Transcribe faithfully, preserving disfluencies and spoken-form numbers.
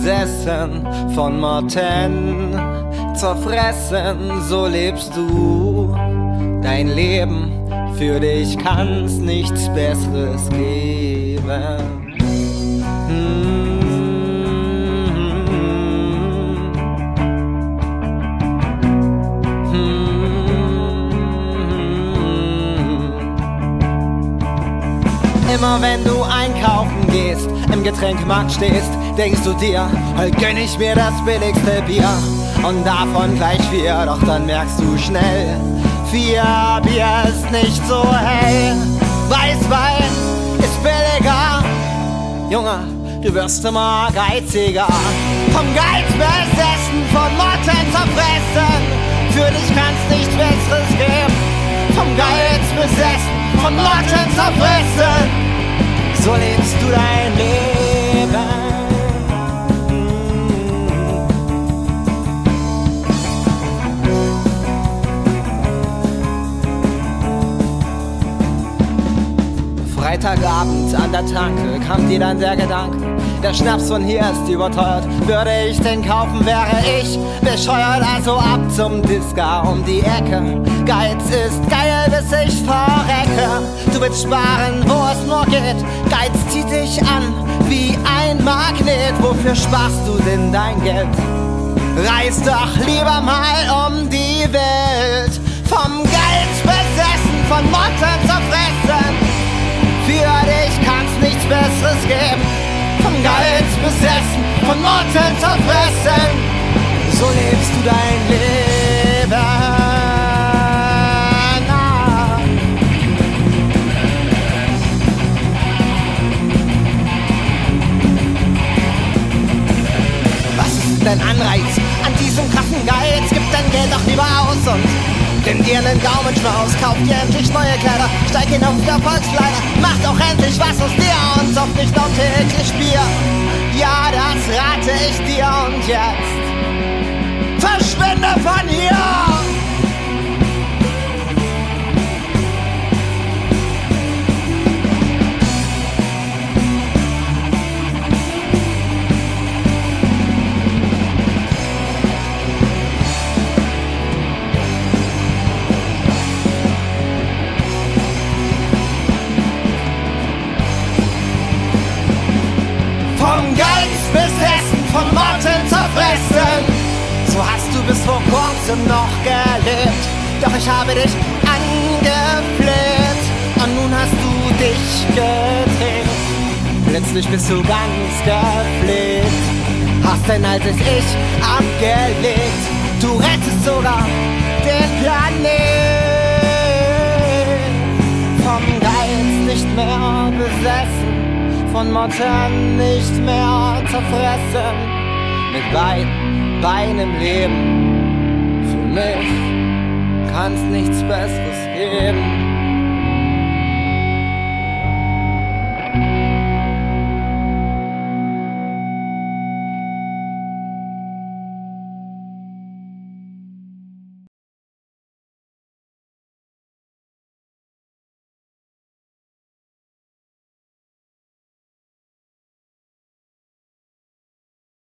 besessen, von Motten zerfressen, so lebst du dein Leben, für dich kann's nichts Besseres geben. Hm. Immer wenn du einkaufen gehst, im Getränkmarkt stehst, denkst du dir, heute gönn ich mir das billigste Bier und davon gleich vier, doch dann merkst du schnell, vier Bier ist nicht so hell. Weißwein ist billiger, Junge, du wirst immer geiziger. Vom Geiz besessen, von Motten zerfressen, für dich kann's nichts Besseres geben. Vom Geiz besessen, von Motten zerfressen, so lebst du dein Leben. Freitagabend an der Tanke kam dir dann der Gedanke, der Schnaps von hier ist überteuert, würde ich den kaufen, wäre ich bescheuert. Also ab zum Disca um die Ecke, Geiz ist geil, bis ich verrecke. Du willst sparen, wo es nur geht, Geiz zieht dich an wie ein Magnet. Wofür sparst du denn dein Geld? Reis doch lieber mal um die Welt. Vom Geiz besessen, von Motten zerfressen, für dich kann's nichts Besseres geben. Vom Geiz besessen, von Motten zerfressen, so lebst du dein Leben. Ah. Was ist dein Anreiz an diesem krassen Geiz? Gib dein Geld doch lieber aus und nimm dir nen Gaumenschmaus, kauf dir endlich neue Kleider, steig hin auf der Volksleiter, mach doch endlich was aus dir und sauf nicht noch täglich Bier. Ja, das rate ich dir und jetzt verschwinde von hier! Vom Geiz besessen, von Motten zerfressen, so hast du bis vor kurzem noch gelebt. Doch ich habe dich angefleht und nun hast du dich gedreht. Plötzlich bist du ganz gepflegt, hast dein altes Ich abgelegt. Du rettest sogar den Planet. Vom Geiz nicht mehr besessen, von Motten nicht mehr zerfressen, mit beiden Beinen im Leben. Für mich kann's nichts Besseres geben.